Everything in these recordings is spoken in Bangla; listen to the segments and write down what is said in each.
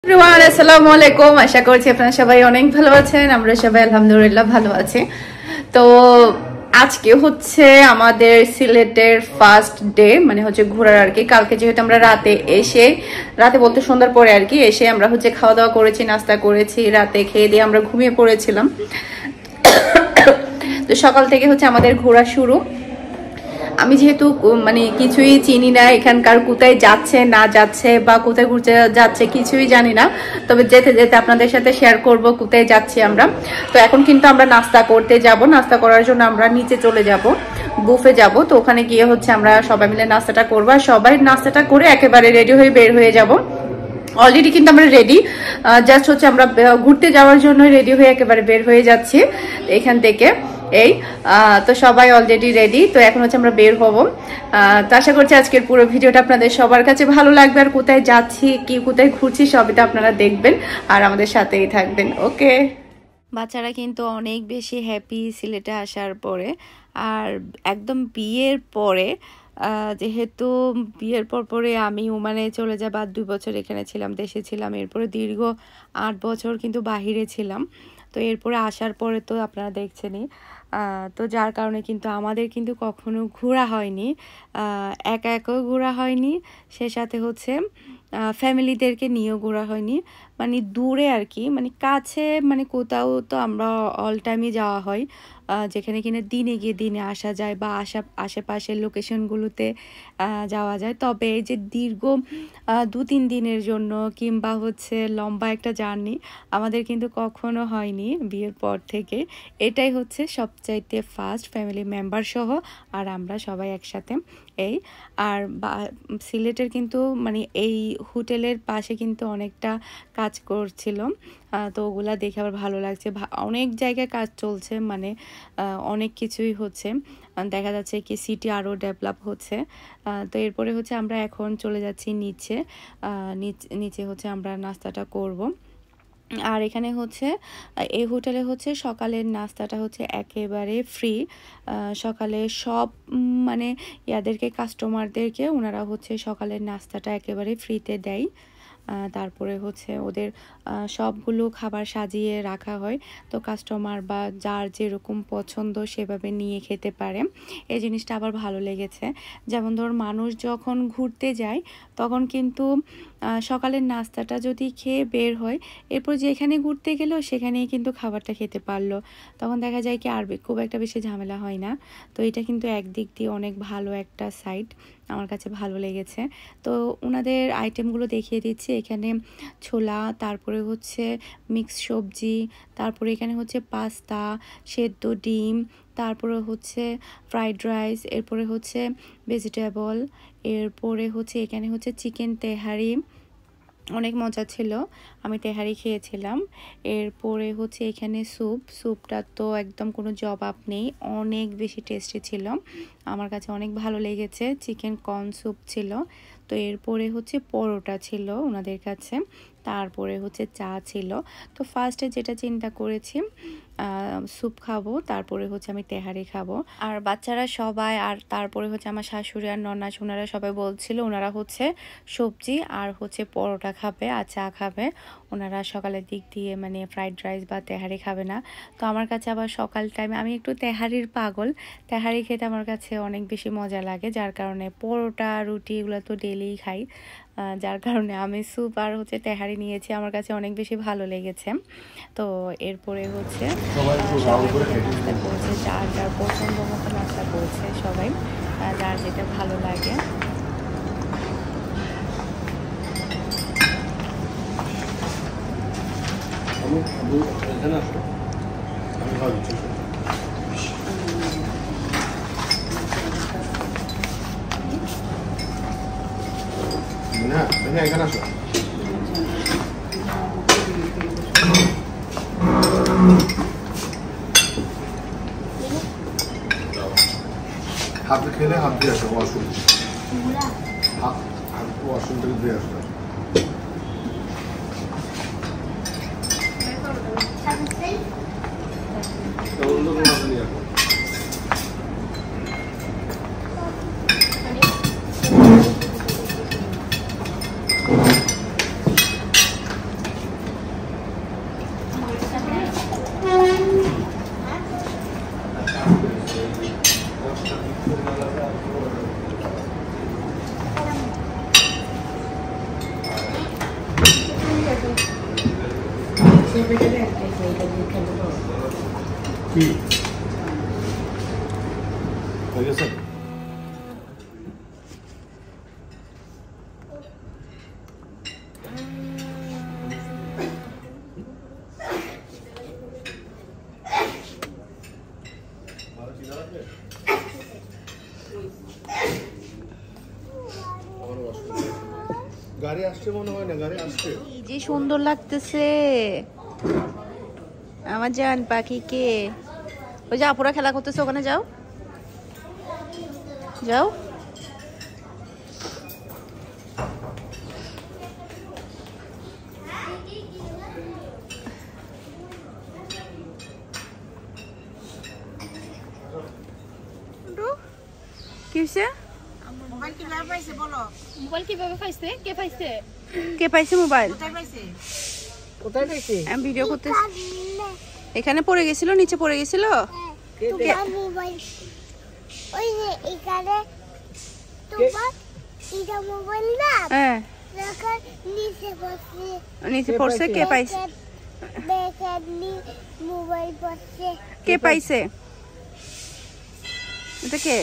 এভরিওয়ান আসসালামু আলাইকুম। আশা করছি আপনারা সবাই অনেক ভালো আছেন। আমরা সবাই আলহামদুলিল্লাহ ভালো আছি। তো আজকে হচ্ছে আমাদের সিলেটের ফার্স্ট ডে, মানে হচ্ছে ঘোরার আর কি। কালকে যেহেতু আমরা রাতে বলতে সন্ধ্যার পরে আর কি এসে আমরা হচ্ছে খাওয়া দাওয়া করেছি, নাস্তা করেছি, রাতে খেয়ে দিয়ে আমরা ঘুমিয়ে পড়েছিলাম। তো সকাল থেকে হচ্ছে আমাদের ঘোরা শুরু। আমি যেহেতু মানে কিছুই চিনি না, এখানকার কোথায় যাচ্ছে না যাচ্ছে বা কোথায় ঘুরতে যাচ্ছে কিছুই জানি না, তবে যেতে যেতে আপনাদের সাথে শেয়ার করব কোথায় যাচ্ছি আমরা। তো এখন কিন্তু আমরা নাস্তা করতে যাব। নাস্তা করার জন্য আমরা নিচে চলে যাব, বুফে যাব। তো ওখানে গিয়ে হচ্ছে আমরা সবাই মিলে নাস্তাটা করবো, আর সবাই নাস্তাটা করে একেবারে রেডি হয়ে বের হয়ে যাব। অলরেডি কিন্তু আমরা রেডি, জাস্ট হচ্ছে আমরা ঘুরতে যাওয়ার জন্য রেডি হয়ে একেবারে বের হয়ে যাচ্ছি এখান থেকে। তো সবাই অলরেডি রেডি। তো এখন হচ্ছে আমরা বের হব। তো আশা করছি আজকের পুরো ভিডিওটা আপনাদের সবার কাছে ভালো লাগবে, আর কোথায় যাচ্ছি কি কোথায় ঘুরছি সবই তো আপনারা দেখবেন আর আমাদের সাথেই থাকবেন। ওকে। বাচ্চারা কিন্তু অনেক বেশি হ্যাপি সিলেটে আসার পরে, আর একদম বিয়ের পরে। যেহেতু বিয়ের পরে আমি ওমানে চলে যাই, বা 2 বছর এখানে ছিলাম, দেশে ছিলাম, এরপরে দীর্ঘ 8 বছর কিন্তু বাহিরে ছিলাম। তো এরপরে আসার পরে তো আপনারা দেখছেনই। তো যার কারণে কিন্তু আমাদের কিন্তু কখনো ঘোরা হয়নি, একা একাও ঘোরা হয়নি, সে সাথে হচ্ছে ফ্যামিলিদেরকে নিয়েও ঘোরা হয়নি। মানে দূরে আর কি, মানে কাছে মানে কোথাও তো আমরা অল টাইমই যাওয়া হয়, যেখানে কিনা দিনে গিয়ে দিনে আসা যায়, বা আশেপাশের লোকেশনগুলোতে যাওয়া যায়। তবে এই যে দীর্ঘ 2-3 দিনের জন্য কিংবা হচ্ছে লম্বা একটা জার্নি আমাদের কিন্তু কখনো হয়নি বিয়ের পর থেকে। এটাই হচ্ছে সবচাইতে ফার্স্ট ফ্যামিলি মেম্বার সহ, আর আমরা সবাই একসাথে। আর সিলেটের কিন্তু মানে এই হোটেলের পাশে কিন্তু অনেকটা কাজ করছিল, তো ওগুলা দেখে আবার ভালো লাগছে। অনেক জায়গায় কাজ চলছে, মানে অনেক কিছুই হচ্ছে, দেখা যাচ্ছে কি সিটি আরও ডেভেলপ হচ্ছে। তো এরপরে হচ্ছে আমরা এখন চলে যাচ্ছি নিচে। নিচে হচ্ছে আমরা নাস্তাটা করব। আর এখানে হচ্ছে এই হোটেলে হচ্ছে সকালের নাস্তাটা হচ্ছে একেবারে ফ্রি। সকালে সব মানে ইয়াদেরকে কাস্টমারদেরকে ওনারা হচ্ছে সকালের নাস্তাটা একেবারে ফ্রিতে দেয়। তারপরে হচ্ছে ওদের সবগুলো খাবার সাজিয়ে রাখা হয়, তো কাস্টমার বা যার যেরকম পছন্দ সেভাবে নিয়ে খেতে পারে। এই জিনিসটা আবার ভালো লেগেছে। যেমন ধর মানুষ যখন ঘুরতে যায় তখন কিন্তু সকালের নাস্তাটা যদি খেয়ে বের হয়, এরপর যেখানে ঘুরতে গেল সেখানেই কিন্তু খাবারটা খেতে পারলো, তখন দেখা যায় কি আর খুব একটা বেশি ঝামেলা হয় না। তো এটা কিন্তু একদিক দিয়ে অনেক ভালো একটা সাইড, আমার কাছে ভালো লেগেছে। তো ওনাদের আইটেমগুলো দেখিয়ে দিচ্ছি। এখানে ছোলা, তারপরে হচ্ছে মিক্স সবজি, তারপরে এখানে হচ্ছে পাস্তা, সেদ্ধ ডিম, তারপরে হচ্ছে ফ্রাইড রাইস, এরপরে হচ্ছে ভেজিটেবল, এরপরে হচ্ছে এখানে হচ্ছে চিকেন তেহারি, অনেক মজা ছিল, আমি তেহারি খেয়েছিলাম। এরপরে হচ্ছে এখানে স্যুপটা তো একদম কোনো জবাব নেই, অনেক বেশি টেস্টি ছিল, আমার কাছে অনেক ভালো লেগেছে। চিকেন কর্ন স্যুপ ছিল। তো এরপরে হচ্ছে পরোটা ছিল ওনাদের কাছে, তারপরে হচ্ছে চা ছিল। তো ফার্স্টে যেটা চিন্তা করেছি স্যুপ খাবো, তারপরে হচ্ছে আমি তেহারি খাবো। আর বাচ্চারা সবাই, আর তারপরে হচ্ছে আমার শাশুড়ি আর ননাস, ওনারা সবাই বলছিল ওনারা হচ্ছে সবজি আর হচ্ছে পরোটা খাবে আর চা খাবে, ওনারা সকালের দিক দিয়ে মানে ফ্রাইড রাইস বা তেহারি খাবে না। তো আমার কাছে আবার সকাল টাইমে আমি একটু তেহারির পাগল, তেহারি খেতে আমার কাছে অনেক বেশি মজা লাগে, যার কারণে পরোটা রুটি এগুলো তো ডেলিই খাই, যার কারণে আমি স্যুপ আর হচ্ছে তেহারি নিয়েছি, আমার কাছে অনেক বেশি ভালো লেগেছে। তো এরপরে হচ্ছে নাস্তা করেছে, যার যার পছন্দ মতো নাস্তা করেছে সবাই, যার যেটা ভালো লাগে। এখানে আসো। হাতে খেলে হাত দিয়ে আসো, ওয়াশরুম ওয়াশরুম থেকে দিয়ে আসো। কি হয়ে গেছে? গাড়ি আসছে মনে হয় না, গাড়ি আসছে। যে সুন্দর লাগতেছে আমার জান পাখিকে। ওই যে আপুরা খেলা করতেছে, ওখানে যাও যাও। কি হয়েছে? মোবাইল কিভাবে পাইছে বলো? মোবাইল কিভাবে পাইছে? কে পাইছে? কে পাইছে মোবাইল? কোথায় পাইছে? কোথায় পাইছে? আমি ভিডিও করতে এখানে পড়ে গেছিল, নিচে পড়ে গেছিল। তোমার মোবাইল ওই যে এখানে তোমার এটা মোবাইল না, হ্যাঁ দেখো নিচে পড়ছে। নিচে পড়ছে। কে পাইছে? দেখেন মোবাইল পড়ছে। কে পাইছে? এটা কে?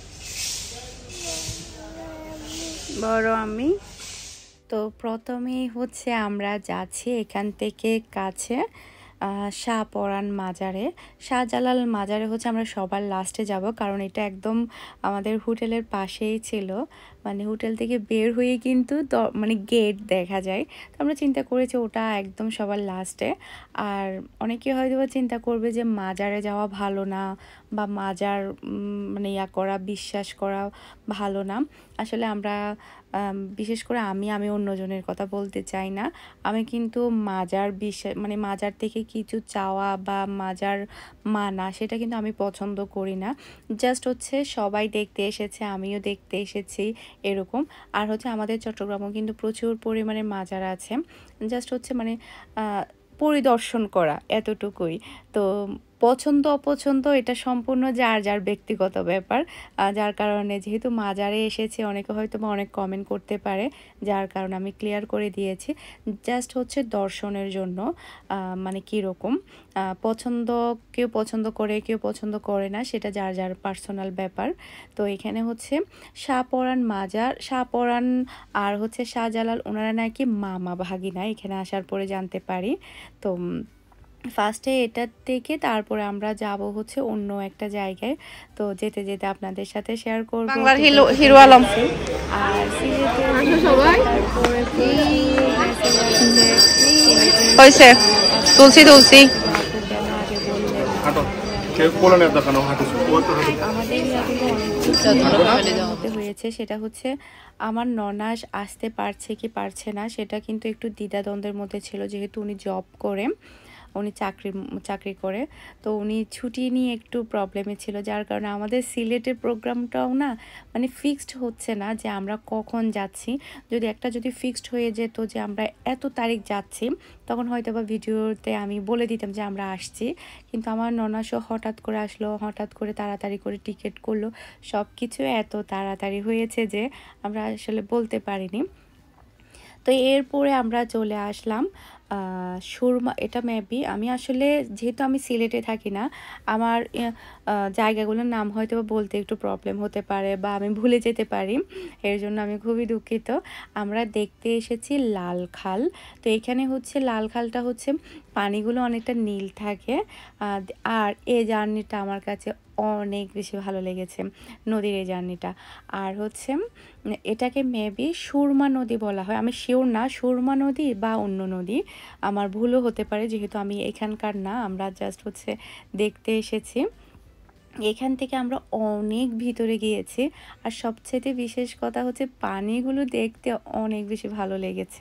বড় আমি। তো প্রথমেই হচ্ছে আমরা যাচ্ছি এখান থেকে কাছে শাহপরান মাজারে। শাহজালাল মাজারে হচ্ছে আমরা সবার লাস্টে যাব, কারণ এটা একদম আমাদের হোটেলের পাশেই ছিল। মানে হোটেল থেকে বের হয়ে কিন্তু মানে গেট দেখা যায়। তো আমরা চিন্তা করেছি ওটা একদম সবার লাস্টে। আর অনেকে হয়তো চিন্তা করবে যে মাজারে যাওয়া ভালো না, বা মাজার মানে ইয়া করা, বিশ্বাস করা ভালো না। আসলে আমরা বিশেষ করে আমি অন্যজনের কথা বলতে চাই না। আমি কিন্তু মাজার বিশ্বাস মানে মাজার থেকে কিছু চাওয়া বা মাজার মানা, সেটা কিন্তু আমি পছন্দ করি না। জাস্ট হচ্ছে সবাই দেখতে এসেছে, আমিও দেখতে এসেছি এরকম। আর হচ্ছে আমাদের চট্টগ্রামেও কিন্তু প্রচুর পরিমাণে মাজার আছে, জাস্ট হচ্ছে মানে পরিদর্শন করা এতটুকুই। তো পছন্দ অপছন্দ এটা সম্পূর্ণ যার যার ব্যক্তিগত ব্যাপার। যার কারণে যেহেতু মাজারে এসেছে, অনেকে হয়তো বা অনেক কমেন্ট করতে পারে, যার কারণে আমি ক্লিয়ার করে দিয়েছি। জাস্ট হচ্ছে দর্শনের জন্য মানে কীরকম পছন্দ, কেউ পছন্দ করে কেউ পছন্দ করে না, সেটা যার যার পার্সোনাল ব্যাপার। তো এখানে হচ্ছে শাহপরান মাজার, শাহপরান আর হচ্ছে শাহজালাল, ওনারা নাকি মামা ভাগিনা, এখানে আসার পরে জানতে পারি। তো ফার্স্টে এটার থেকে তারপরে আমরা যাব হচ্ছে অন্য একটা জায়গায়। তো যেতে যেতে আপনাদের সাথে শেয়ার করব বাংলার হিরো আলম। আর হয়েছে তুলসী তুলসী হয়েছে। সেটা হচ্ছে আমার ননাস আসতে পারছে কি পারছে না, সেটা কিন্তু একটু দ্বিধাদ্বন্দ্বের মধ্যে ছিল, যেহেতু উনি জব করে, উনি চাকরি করে। তো উনি ছুটি নিয়ে একটু প্রবলেমে ছিল, যার কারণে আমাদের সিলেটের প্রোগ্রামটাও না মানে ফিক্সড হচ্ছে না যে আমরা কখন যাচ্ছি। যদি ফিক্সড হয়ে যেত যে আমরা এত তারিখ যাচ্ছি, তখন হয়তো বা ভিডিওতে আমি বলে দিতাম যে আমরা আসছি। কিন্তু আমার ননাসও হঠাৎ করে আসলো, হঠাৎ করে তাড়াতাড়ি করে টিকিট করলো, সব কিছু এত তাড়াতাড়ি হয়েছে যে আমরা আসলে বলতে পারিনি। তো এরপরে আমরা চলে আসলাম সুরমা। এটা মেবি আমি আসলে যেহেতু আমি সিলেটে থাকি না, আমার জায়গাগুলোর নাম হয়তো বলতে একটু প্রবলেম হতে পারে বা আমি ভুলে যেতে পারি, এর জন্য আমি খুবই দুঃখিত। আমরা দেখতে এসেছি লাল খাল। তো এখানে হচ্ছে লাল খালটা হচ্ছে পানিগুলো অনেকটা নীল থাকে। আর এই জার্নিটা আমার কাছে অনেক বেশি ভালো লেগেছে, নদীর এই জার্নিটা। আর হচ্ছে এটাকে মেবি সুরমা নদী বলা হয়, আমি শিওর না সুরমা নদী বা অন্য নদী, আমার ভুলও হতে পারে, যেহেতু আমি এখানকার না, আমরা জাস্ট হচ্ছে দেখতে এসেছি। এখান থেকে আমরা অনেক ভিতরে গিয়েছি, আর সবচেয়ে বিশেষ কথা হচ্ছে পানিগুলো দেখতে অনেক বেশি ভালো লেগেছে।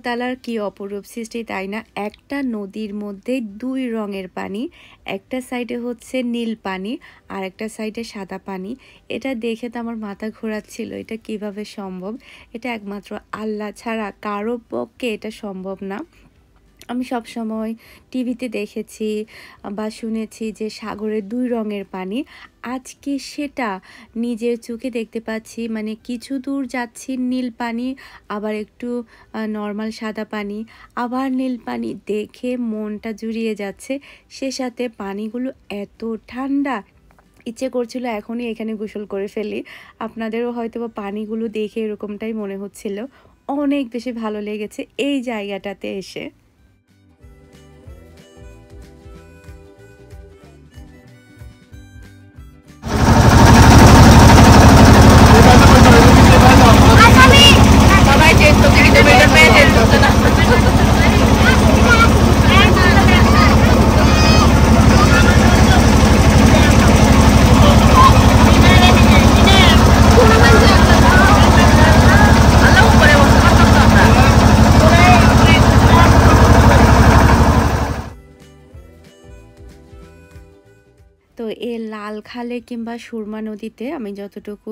তাআলার কি অপরূপ সৃষ্টি, তাই না? একটা নদীর মধ্যে দুই রঙের পানি, একটা সাইডে হচ্ছে নীল পানি আর একটা সাইডে সাদা পানি। এটা দেখে তো আমার মাথা ঘোরাচ্ছিল, এটা কিভাবে সম্ভব? এটা একমাত্র আল্লাহ ছাড়া কারো পক্ষে এটা সম্ভব না। আমি সব সময় টিভিতে দেখেছি বা শুনেছি যে সাগরের দুই রঙের পানি, আজকে সেটা নিজের চোখে দেখতে পাচ্ছি। মানে কিছু দূর যাচ্ছি নীল পানি, আবার একটু নর্মাল সাদা পানি, আবার নীল পানি, দেখে মনটা জুড়িয়ে যাচ্ছে। সে সাথে পানিগুলো এত ঠান্ডা, ইচ্ছে করছিল এখনই এখানে গোসল করে ফেলি। আপনাদেরও হয়তো বা পানিগুলো দেখে এরকমটাই মনে হচ্ছিল। অনেক বেশি ভালো লেগেছে এই জায়গাটাতে এসে। তো এই লাল খালে কিংবা সুরমা নদীতে আমি যতটুকু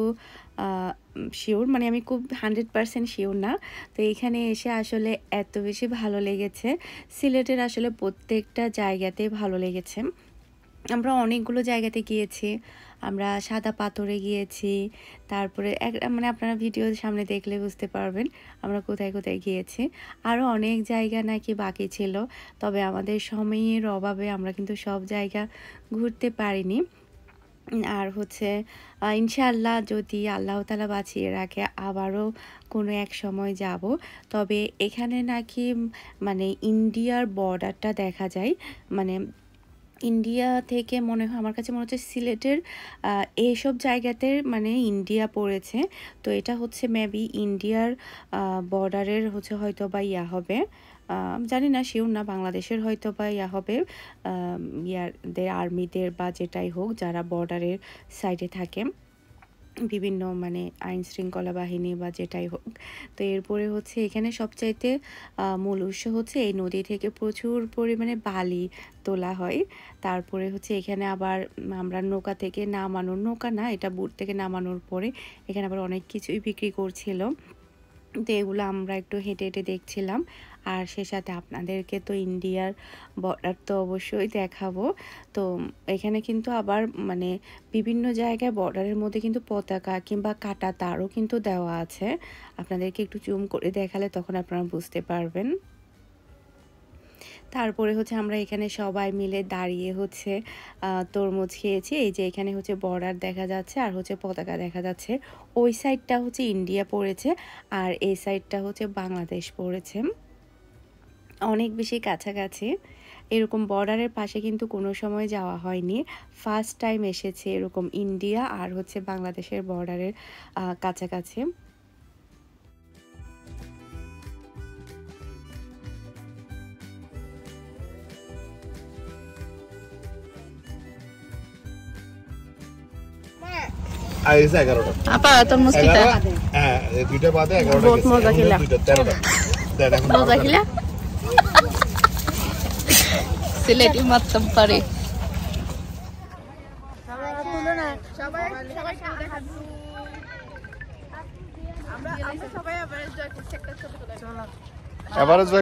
শিওর, মানে আমি খুব 100% শিওর না, তো এখানে এসে আসলে এত বেশি ভালো লেগেছে। সিলেটের আসলে প্রত্যেকটা জায়গাতেই ভালো লেগেছে। আমরা অনেকগুলো জায়গাতে গিয়েছি, আমরা সাদা পাথরে গিয়েছি, তারপরে মানে আপনারা ভিডিও সামনে দেখলে বুঝতে পারবেন আমরা কোথায় কোথায় গিয়েছি। আরও অনেক জায়গা নাকি বাকি ছিল, তবে আমাদের সময়ের অভাবে আমরা কিন্তু সব জায়গা ঘুরতে পারিনি। আর হচ্ছে ইনশাআল্লাহ যদি আল্লাহ তাআলা বাঁচিয়ে রাখে আবারও কোনো এক সময় যাব। তবে এখানে নাকি মানে ইন্ডিয়ার বর্ডারটা দেখা যায়, মানে ইন্ডিয়া থেকে মনে হয়, আমার কাছে মনে হচ্ছে সিলেটের এইসব জায়গাতে মানে ইন্ডিয়া পড়েছে। তো এটা হচ্ছে মেবি ইন্ডিয়ার বর্ডারের হচ্ছে হয়তো বা ইয়া হবে, জানি না, শিওর না, বাংলাদেশের হয়তো বা ইয়া হবে, ইয়ারদের আর্মিদের বা যেটাই হোক যারা বর্ডারের সাইডে থাকে, বিভিন্ন মানে আইন শৃঙ্খলা বাহিনী বা যেটাই হোক। তো এরপরে হচ্ছে এখানে সবচাইতে মূল উৎস হচ্ছে এই নদী থেকে প্রচুর পরিমাণে বালি তোলা হয়। তারপরে হচ্ছে এখানে আবার আমরা নৌকা থেকে নামানোর, নৌকা না এটা বুট থেকে নামানোর পরে এখানে আবার অনেক কিছুই বিক্রি করছিল। তো এগুলো আমরা একটু হেঁটে হেঁটে দেখছিলাম। আর সে সাথে আপনাদেরকে তো ইন্ডিয়ার বর্ডার তো অবশ্যই দেখাবো। তো এখানে কিন্তু আবার মানে বিভিন্ন জায়গায় বর্ডারের মধ্যে কিন্তু পতাকা কিংবা কাটা তারও কিন্তু দেওয়া আছে। আপনাদেরকে একটু জুম করে দেখালে তখন আপনারা বুঝতে পারবেন। তারপরে হচ্ছে আমরা এখানে সবাই মিলে দাঁড়িয়ে হচ্ছে তরমুজ খেয়েছি। এই যে এখানে হচ্ছে বর্ডার দেখা যাচ্ছে আর হচ্ছে পতাকা দেখা যাচ্ছে। ওই সাইডটা হচ্ছে ইন্ডিয়া পড়েছে আর এই সাইডটা হচ্ছে বাংলাদেশ পড়েছে, অনেক বেশি কাছাকাছি। এরকম বর্ডারের পাশে কিন্তু কোনো সময় যাওয়া হয়নি, ফার্স্ট টাইম এসেছে এরকম ইন্ডিয়া আর হচ্ছে বাংলাদেশের বর্ডারের কাছাকাছি। আপা তরমুজ খেতে হ্যাঁ, দুইটা বাদে 11টা বহুত মজা খেলাম। 13টা মজা খেলা সিলেটি মাতম পারে। এবারে